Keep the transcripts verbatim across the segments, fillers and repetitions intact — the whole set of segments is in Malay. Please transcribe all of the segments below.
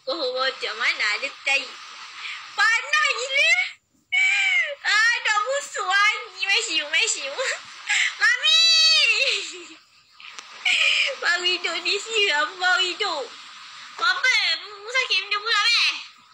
pohon rojak mana ada tai. Panas gila. Ah, nak busuk lagi. Mesyu, mesyu. Mami! Baru hidup ni siram. Baru hidup. Apa? Mu sakit benda pula, meh?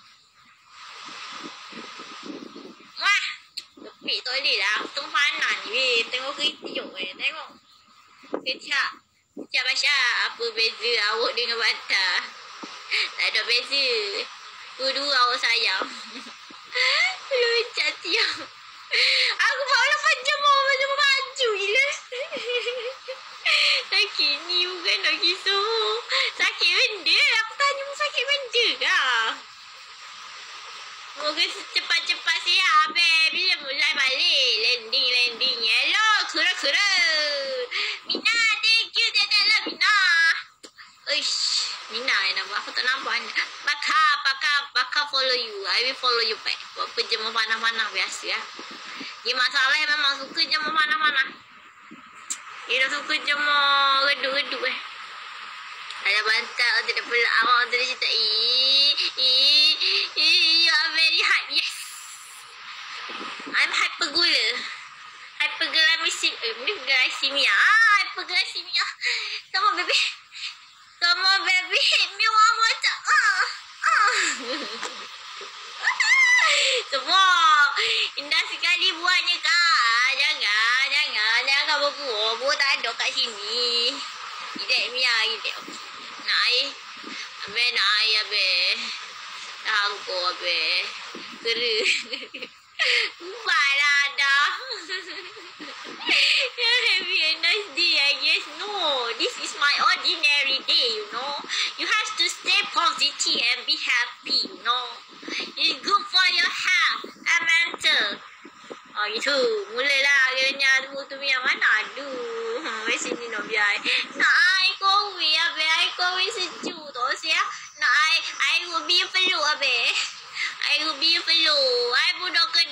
Wah! Tepik toilet lah. Tengok panas ni, weh. Tengok keritik, weh. Tengok. Kecap. Kecap Basya. Apa beza awak dengan Bata? Tak ada beza. Dua-dua awak sayang. Aduh, cantik. Aku baru lapan jam macam baju gila. Sakit ni bukan nak kisah. Sakit benda. Aku tanya mu sakit benda kah? Moga cepat-cepat siap, babe. Bila mulai balik. Landing, landing. Hello, kura-kura. Mina, thank you. Tiada-tiada Mina. Uish. Mina yang nama. Aku tak nampak anda. Baka, baka, baka follow you. I will follow you back. Buat pejama panah-panah biasa ya. Dia masalah yang memang suka jama panah-panah. Dia dah suka jama redup-redup eh. Ada bantal, ada pelak awak, ada cerita. Ih, ih, ih, you are very hype. Yes. I'm hypergula. Hyperglycemia. Eh, ni glycemia. Ah, hyperglycemia. Come on, baby. Come on, baby. Hit me one more time. Ah, ah. Semua. Indah sekali buahnya, Kak. Jangan, jangan. Jangan berbuah. Buah tak ada kat sini. Gidek, Mia. Gidek. Nak air? Habis nak air, habis. Dah angkor, habis. Kera. Ubahlah dah. Have a nice day, I guess. No, this is my ordinary day, you know. You have to stay positive and be happy, you know. It's good for your health and mental. Oh, itu. Mulalah kiranya tu tu yang mana? Aduh. Hmm, di sini no biar. Nak air kowe, abe. Air kowe sejuk tu sia. Nak air, air ubi perlu, abe. Air ubi perlu. Air budak